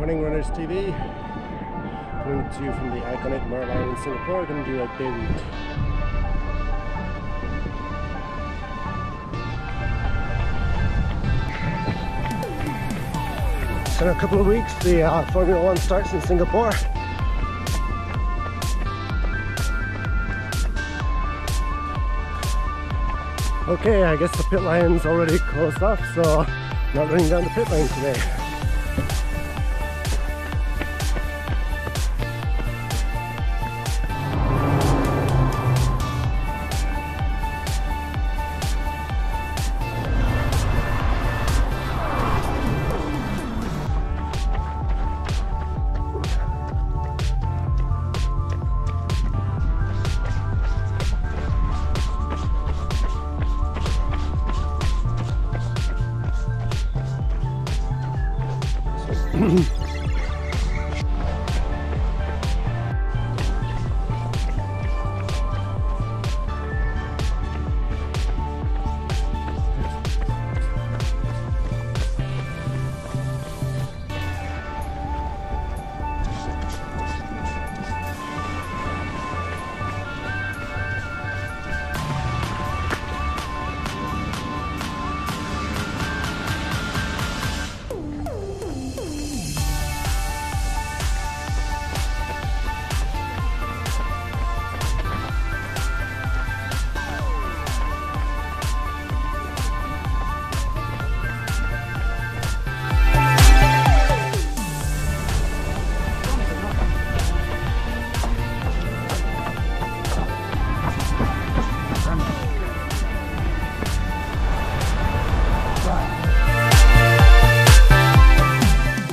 Morning Runners TV, coming to you from the iconic Marina in Singapore. Going to do a day route. So in a couple of weeks the Formula 1 starts in Singapore. Okay, I guess the pit line's already closed off, so not running down the pit lane today.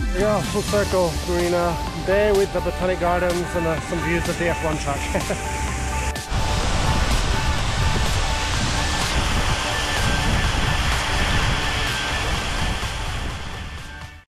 Full circle, Marina, day with the botanic gardens and some views of the F1 track.